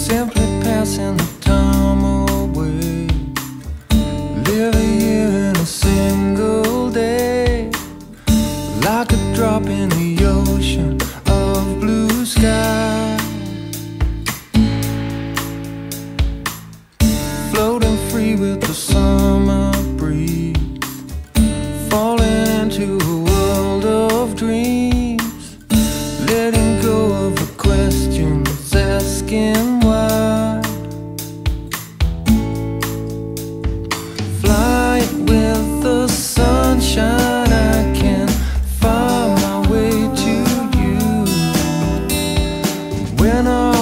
simply passing the time away. Live a year in a single day, like a drop in the ocean of blue sky, floating free with the summer breeze, falling into a world of dreams, letting go of the questions, asking why. Flying with the sunshine, I can find my way to you. When